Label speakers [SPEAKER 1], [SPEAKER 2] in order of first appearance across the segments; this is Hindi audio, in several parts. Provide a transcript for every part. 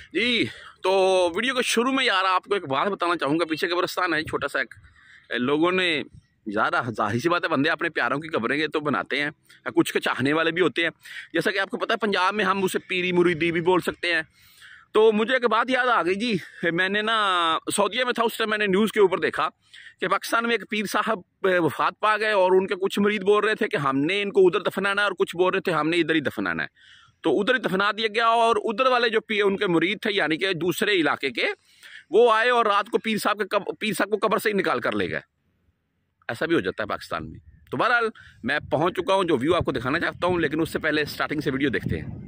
[SPEAKER 1] जी, तो वीडियो के शुरू में यार आपको एक बात बताना चाहूँगा। पीछे कब्रिस्तान है छोटा सा एक, लोगों ने ज़्यादा जाहिर सी बात है, बंदे अपने प्यारों की कब्रें तो बनाते हैं, कुछ के चाहने वाले भी होते हैं। जैसा कि आपको पता है पंजाब में हम उसे पीरी मुरीदी भी बोल सकते हैं। तो मुझे एक बात याद आ गई जी, मैंने ना सऊदीया में था उस टाइम, मैंने न्यूज़ के ऊपर देखा कि पाकिस्तान में एक पीर साहब वफात पा गए और उनके कुछ मुरीद बोल रहे थे कि हमने इनको उधर दफनाना है, और कुछ बोल रहे थे हमने इधर ही दफनाना है। तो उधर ही दफना दिया गया, और उधर वाले जो उनके मुरीद थे यानी कि दूसरे इलाके के, वो आए और रात को पीर साहब को कब्र से ही निकाल कर ले गए। ऐसा भी हो जाता है पाकिस्तान में। तो बहरहाल मैं पहुंच चुका हूं, जो व्यू आपको दिखाना चाहता हूं, लेकिन उससे पहले स्टार्टिंग से वीडियो देखते हैं।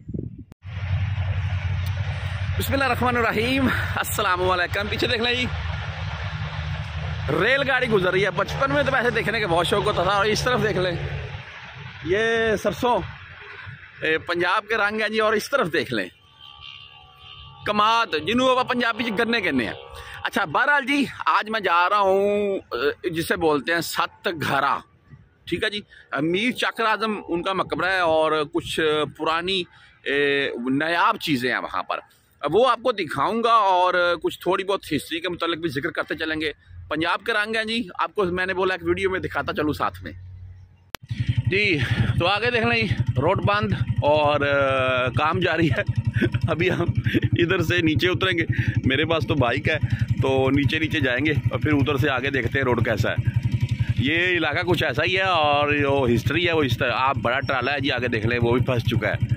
[SPEAKER 1] बिस्मिल्लाहिर्रहमानिर्रहीम, अस्सलाम वालेकुम। पीछे देख लें जी, रेलगाड़ी गुजर रही है। बचपन में तो वैसे देखने के बहुत शौक होता था। और इस तरफ देख लें, ये सरसों पंजाब के रंग है जी। और इस तरफ देख लें कमाद, जिन्होंने वो पंजाबी गन्ने कहने हैं। अच्छा बहरहाल जी, आज मैं जा रहा हूँ जिसे बोलते हैं सत घरा, ठीक है जी। मीर चाकर आजम उनका मकबरा है, और कुछ पुरानी नायाब चीज़ें हैं वहाँ पर, वो आपको दिखाऊंगा। और कुछ थोड़ी बहुत हिस्ट्री के मुतालिक भी जिक्र करते चलेंगे। पंजाब के रंग हैं जी, आपको मैंने बोला एक वीडियो में दिखाता चलूँ साथ में जी। तो आगे देख लें, रोड बंद और काम जारी है। अभी हम इधर से नीचे उतरेंगे, मेरे पास तो बाइक है, तो नीचे नीचे जाएंगे और फिर उधर से आगे देखते हैं रोड कैसा है। ये इलाका कुछ ऐसा ही है, और जो हिस्ट्री है वो इस तरह। आप बड़ा ट्राला है जी, आगे देख लें, वो भी फंस चुका है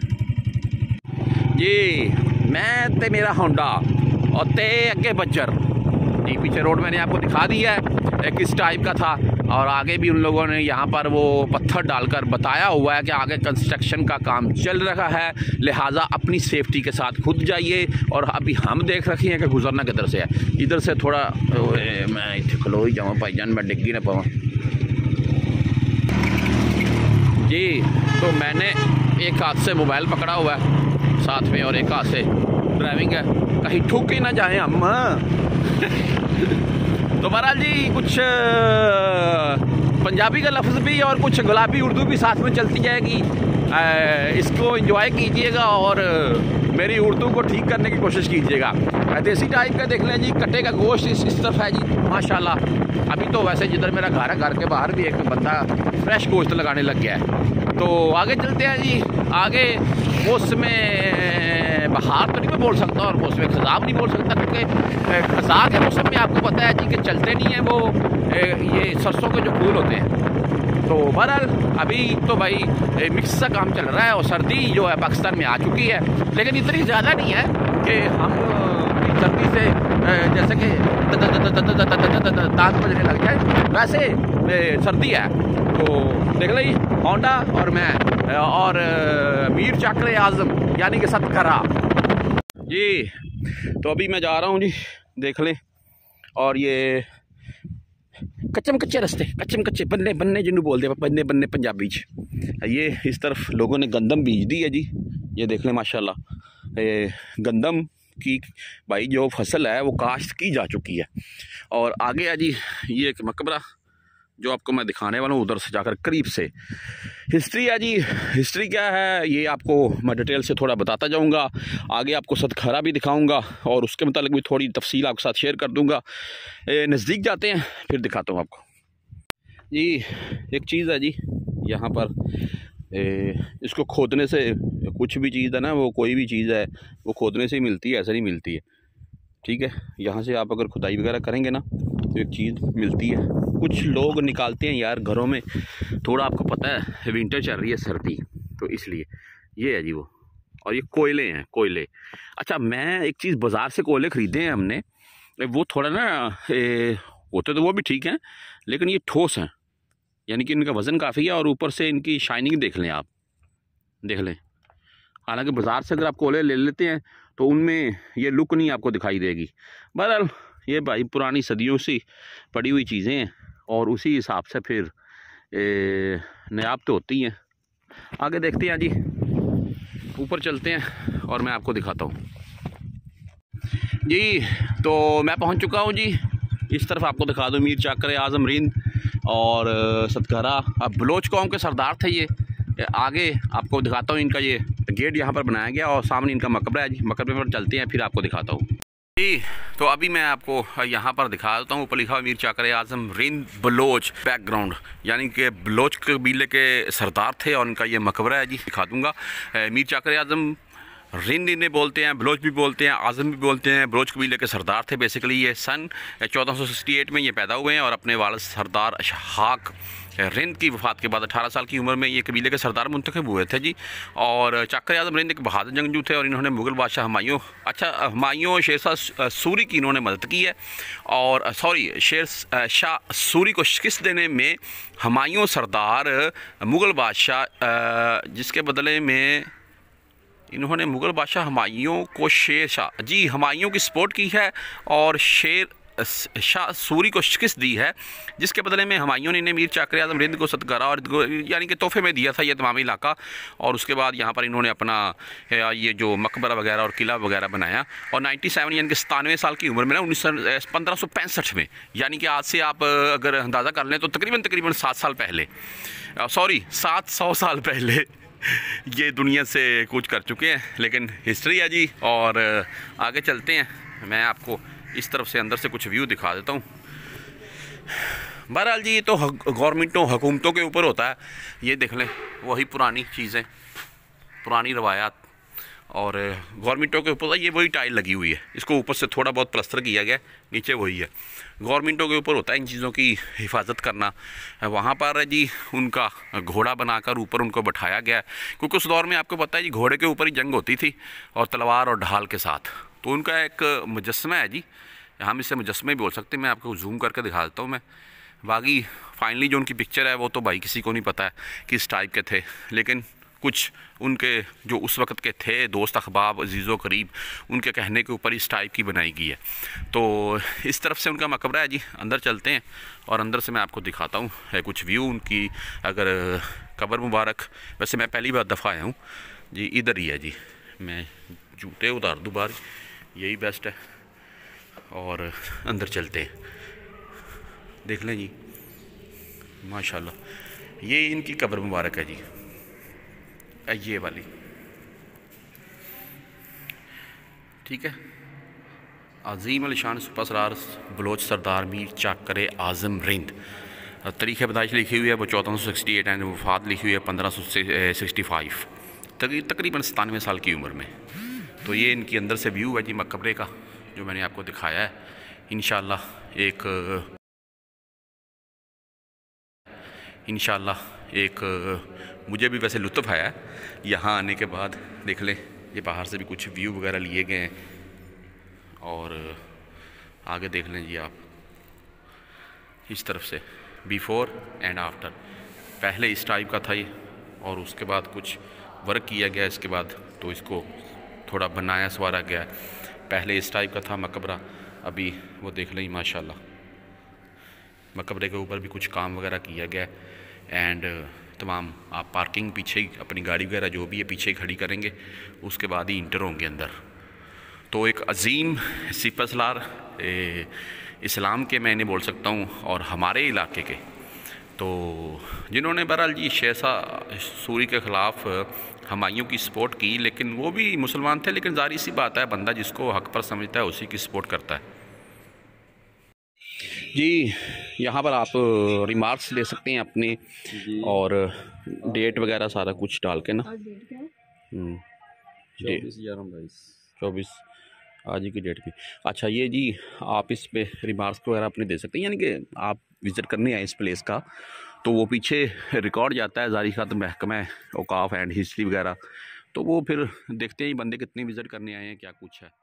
[SPEAKER 1] जी। मैं ते मेरा होंडा और ते अगे बज्जर जी। पीछे रोड मैंने आपको दिखा दिया है किस टाइप का था, और आगे भी उन लोगों ने यहाँ पर वो पत्थर डालकर बताया हुआ है कि आगे कंस्ट्रक्शन का काम चल रहा है, लिहाजा अपनी सेफ्टी के साथ खुद जाइए। और अभी हम देख रखे हैं कि गुजरना किधर से है। इधर से थोड़ा मैं इतने खलो ही जाऊँ भाईजान, मैं डिग्गी ना पाऊँ जी। तो मैंने एक हाथ से मोबाइल पकड़ा हुआ है साथ में, और एक हाथ से ड्राइविंग है, कहीं ठुक ही ना जाए हम। तो बहरहाल जी, कुछ पंजाबी का लफ्ज़ भी और कुछ गुलाबी उर्दू भी साथ में चलती जाएगी। इसको एंजॉय कीजिएगा और मेरी उर्दू को ठीक करने की कोशिश कीजिएगा। देसी टाइप का देख लें जी, कट्टे का गोश्त इस तरफ है जी माशाल्लाह। अभी तो वैसे जिधर मेरा घर है, घर के बाहर भी एक बंदा फ्रेश गोश्त लगाने लग गया है। तो आगे चलते हैं जी। आगे मौसम बहार तो नहीं मैं बोल सकता, और मौसम खज़ाब नहीं बोल सकता, क्योंकि खज़ाक के मौसम में आपको पता है जी कि चलते नहीं हैं वो ये सरसों के जो फूल होते हैं। तो बहरहाल अभी तो भाई मिक्स सा काम चल रहा है, और सर्दी जो है पाकिस्तान में आ चुकी है, लेकिन इतनी ज़्यादा नहीं है कि हम सर्दी से जैसे कि दांत बजने लग जाए, वैसे सर्दी है। तो देख ली होंडा और मैं और मीर चाकर आजम यानी कि सत घरा जी। तो अभी मैं जा रहा हूँ जी, देख लें। और ये कच्चे कच्चे रास्ते, कच्चे कच्चे बन्ने बन्ने जिन्होंने बोलते हैं, बन्ने बन्ने पंजाबी च। ये इस तरफ लोगों ने गंदम बीज दी है जी, ये देख लें माशाल्लाह। गंदम की भाई जो फसल है वो काश्त की जा चुकी है। और आगे है जी ये एक मकबरा जो आपको मैं दिखाने वाला हूँ, उधर से जाकर करीब से। हिस्ट्री है जी, हिस्ट्री क्या है ये आपको मैं डिटेल से थोड़ा बताता जाऊँगा। आगे आपको सतखरा भी दिखाऊँगा, और उसके मुतालिक भी थोड़ी तफसील आपके साथ शेयर कर दूँगा। नज़दीक जाते हैं फिर दिखाता हूँ आपको जी। एक चीज़ है जी यहाँ पर, इसको खोदने से, कुछ भी चीज़ है ना, वो कोई भी चीज़ है वो खोदने से ही मिलती है, ऐसे नहीं मिलती है, ठीक है। यहाँ से आप अगर खुदाई वगैरह करेंगे ना तो एक चीज़ मिलती है। कुछ लोग निकालते हैं यार घरों में, थोड़ा आपको पता है विंटर चल रही है, सर्दी, तो इसलिए ये है जी वो। और ये कोयले हैं, कोयले। अच्छा, मैं एक चीज़ बाज़ार से कोयले ख़रीदे हैं हमने, वो थोड़ा ना होते तो वो भी ठीक हैं, लेकिन ये ठोस हैं, यानी कि इनका वज़न काफ़ी है, और ऊपर से इनकी शाइनिंग देख लें आप, देख लें। हालांकि बाज़ार से अगर आप कोयले ले लेते हैं तो उनमें ये लुक नहीं आपको दिखाई देगी। बहरहाल ये भाई पुरानी सदियों से पड़ी हुई चीज़ें हैं, और उसी हिसाब से फिर नायाब तो होती हैं। आगे देखते हैं जी, ऊपर चलते हैं और मैं आपको दिखाता हूँ जी। तो मैं पहुँच चुका हूँ जी, इस तरफ आपको दिखा दूँ मीर चाकर आजम रिंद और सतघरा। अब बलोच कौम के सरदार थे ये। आगे आपको दिखाता हूँ इनका ये गेट यहाँ पर बनाया गया और सामने इनका मकबरा है जी। मकबरे पर चलते हैं, फिर आपको दिखाता हूँ जी। तो अभी मैं आपको यहाँ पर दिखा देता हूँ। ऊपर लिखा हुआ मीर चाकर आज़म रिंद बलोच बैकग्राउंड, यानी कि बलोच कबीले के सरदार थे और उनका ये मकबरा है जी। दिखा दूँगा। मीर चाकर आज़म रिंद इन्हें बोलते हैं, बलोच भी बोलते हैं, आज़म भी बोलते हैं। बलोच कबीले के सरदार थे बेसिकली। ये सन 1468 में ये पैदा हुए हैं और अपने वालिद सरदार अशहाक रिंद की वफ़ात के बाद 18 साल की उम्र में ये कबीले के सरदार मुंतखब हुए थे जी। और चाकर आज़म रिंद एक बहादुर जंगजू थे और इन्होंने मुग़ल बादशाह हुमायूं शेरशाह सूरी की इन्होंने मदद की है। और शेरशाह सूरी को शिकस्त देने में हुमायूं सरदार मुग़ल बादशाह जिसके बदले में इन्होंने मुग़ल बादशाह हुमायूं को शेरशाह जी हुमायूं की सपोर्ट की है और शाह सूरी को शिकस्त दी है, जिसके बदले में हुमायूं ने इन्हें मीर चाकर आज़म रिंद को सत्कारा और यानी कि तोहफे में दिया था ये तमाम इलाका। और उसके बाद यहाँ पर इन्होंने अपना ये जो मकबरा वगैरह और किला वगैरह बनाया। और 97 यानी कि 97 साल की उम्र में ना 1565 में, यानी कि आज से आप अगर अंदाज़ा कर लें तो तकरीबन 7 साल पहले 700 साल पहले ये दुनिया से कूच कर चुके हैं। लेकिन हिस्ट्री है जी। और आगे चलते हैं, मैं आपको इस तरफ से अंदर से कुछ व्यू दिखा देता हूँ। बहरहाल जी ये तो गवर्नमेंटों हुकूमतों के ऊपर होता है। ये देख लें वही पुरानी चीज़ें, पुरानी रवायात और गवर्नमेंटों के ऊपर ये वही टाइल लगी हुई है। इसको ऊपर से थोड़ा बहुत प्लस्तर किया गया, नीचे वही है। गवर्नमेंटों के ऊपर होता है इन चीज़ों की हिफाजत करना। वहाँ पर जी उनका घोड़ा बनाकर ऊपर उनको बैठाया गया, क्योंकि उस दौर में आपको पता है जी घोड़े के ऊपर ही जंग होती थी और तलवार और ढाल के साथ। तो उनका एक मुजस्समा है जी, हम इसे मुजस्समे भी बोल सकते हैं। मैं आपको जूम करके दिखा देता हूँ। मैं बाकी फाइनली जो उनकी पिक्चर है वो तो भाई किसी को नहीं पता है किस टाइप के थे, लेकिन कुछ उनके जो उस वक़्त के थे दोस्त अहबाब अजीज़ो करीब, उनके कहने के ऊपर इस टाइप की बनाई गई है। तो इस तरफ से उनका मकबरा है जी। अंदर चलते हैं और अंदर से मैं आपको दिखाता हूँ कुछ व्यू उनकी। अगर कब्र मुबारक, वैसे मैं पहली बार दफ़ा आया हूँ जी, इधर ही है जी। मैं जूते उतार दूँ बाहर, यही बेस्ट है। और अंदर चलते हैं, देख लें जी माशाल्लाह। ये इनकी कब्र मुबारक है जी, ये वाली, ठीक है। अजीम अल-शान सुपरस्टार बलोच सरदार मीर चाकर आज़म रिंद। तारीख़ पैदाइश लिखी हुई है वो 1468 एंड वफ़ात लिखी हुई है 1565, तकरीबन 97 साल की उम्र में। तो ये इनकी अंदर से व्यू है जी मकबरे का, जो मैंने आपको दिखाया है। इंशाल्लाह एक मुझे भी वैसे लुत्फ़ आया यहाँ आने के बाद। देख लें ये बाहर से भी कुछ व्यू वगैरह लिए गए हैं। और आगे देख लें जी आप इस तरफ से बिफ़ोर एंड आफ्टर। पहले इस टाइप का था ये और उसके बाद कुछ वर्क किया गया इसके बाद, तो इसको थोड़ा बनाया संवारा गया। पहले इस टाइप का था मकबरा, अभी वो देख लें माशाल्लाह मकबरे के ऊपर भी कुछ काम वगैरह किया गया। एंड तमाम आप पार्किंग पीछे ही अपनी गाड़ी वगैरह जो भी है पीछे ही खड़ी करेंगे, उसके बाद ही इंटर होंगे अंदर। तो एक अजीम सिपहसालार इस्लाम के मैं इन्हें बोल सकता हूँ और हमारे इलाके के, तो जिन्होंने बहरहाल जी शेरशाह सूरी के ख़िलाफ़ हुमायूं की सपोर्ट की, लेकिन वो भी मुसलमान थे। लेकिन ज़ाहिर सी बात है बंदा जिसको हक़ पर समझता है उसी की सपोर्ट करता है जी। यहाँ पर आप रिमार्क्स ले सकते हैं अपने और डेट वगैरह सारा कुछ डाल के ना। 24 आज ही की डेट की। अच्छा ये जी आप इस पे रिमार्क्स वगैरह अपने दे सकते हैं, यानी कि आप विज़िट करने आए इस प्लेस का तो वो पीछे रिकॉर्ड जाता है ज़ाहिर ख़ात महकमा औकाफ एंड हिस्ट्री वगैरह, तो वो फिर देखते हैं बंदे कितने विज़िट करने आए हैं क्या कुछ है।